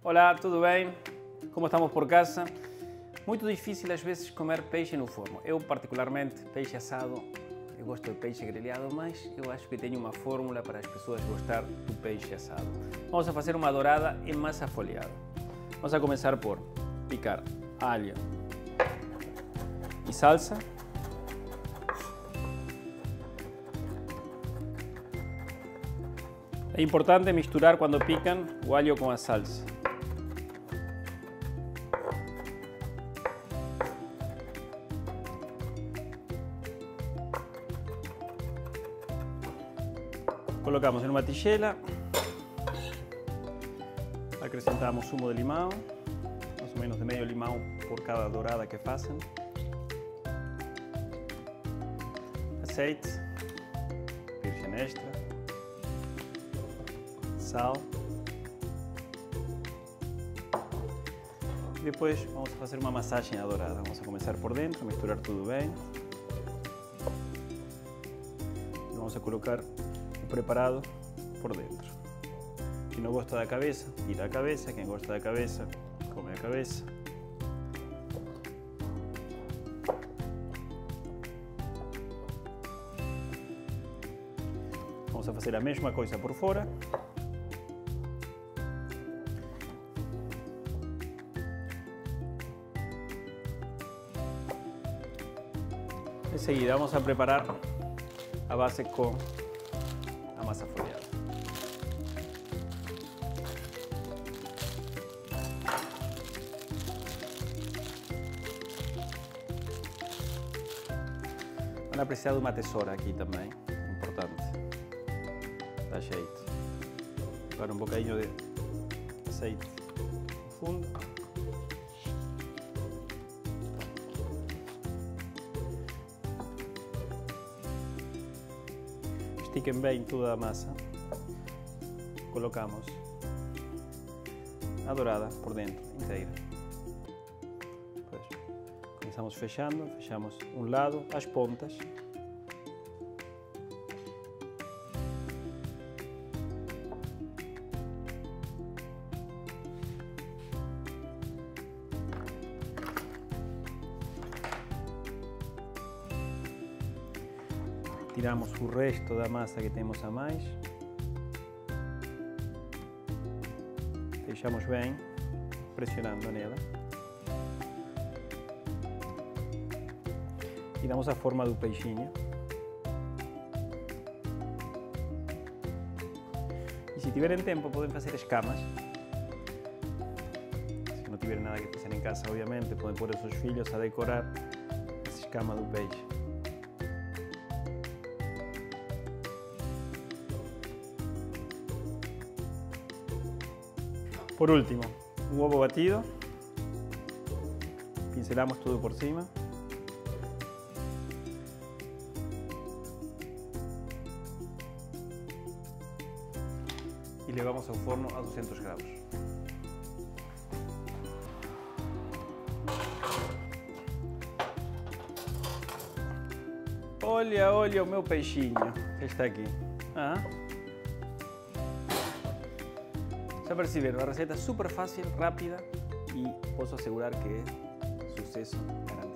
Olá, tudo bem? Como estamos por casa? Muito difícil às vezes comer peixe no forno. Eu particularmente, peixe assado, eu gosto de peixe grelhado, mas eu acho que tenho uma fórmula para as pessoas gostar do peixe assado. Vamos a fazer uma dourada em massa folhada. Vamos a começar por picar alho e salsa. É importante misturar quando picam o alho com a salsa. Colocamos em uma tigela, acrescentamos sumo de limão, mais ou menos de meio limão por cada dourada que façam, azeite, virgem extra, sal e depois vamos fazer uma massagem à dourada. Vamos a começar por dentro, misturar tudo bem e vamos a colocar o preparado por dentro. Quem não gosta da cabeça, tira a cabeça. Quem gosta da cabeça, come a cabeça. Vamos a fazer a mesma coisa por fora. Em seguida vamos a preparar a base com a massa folhada. Vão precisar de uma tesoura aqui também, importante. Dá jeito. Agora um bocadinho de azeite no fundo. Estiquem bem toda a massa. Colocamos a dourada por dentro, inteira. Depois começamos fechando, fechamos um lado, as pontas. Tiramos o resto da massa que temos a mais. Fechamos bem, pressionando nela. E damos a forma do peixinho. E se tiverem tempo, podem fazer escamas. Se não tiverem nada que fazer em casa, obviamente, podem pôr os seus filhos a decorar essa escama do peixe. Por último, un huevo batido, pincelamos todo por cima. Y levamos al forno a 200 grados. Olha, olha o meu peixinho que está aqui. Já perceberam, a receita é super fácil, rápida e posso assegurar que é sucesso garantida.